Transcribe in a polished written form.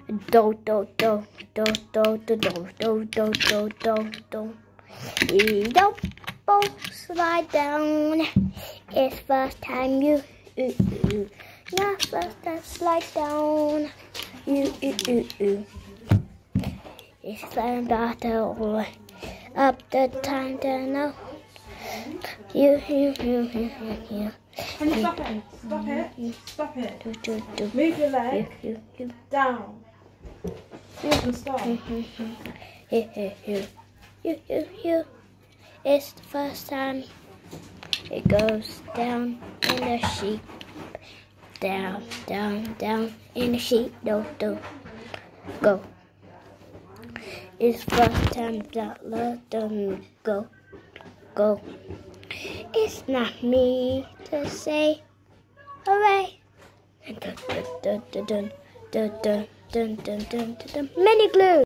Do do do do do do do do do do do do. Don't slide down. It's first time you not first time slide down. It's flying battle up the time to know. You. Can you stop it? Stop it. Stop it. Move your leg down. And stop. It's the first time it goes down in the sheep. Down, down, down in the sheep. Do, go. It's first time that let them go. It's not me to say hooray. Dun, dun, dun, dun, dun, dun, dun, dun, dun, dun, dun. Mini glue.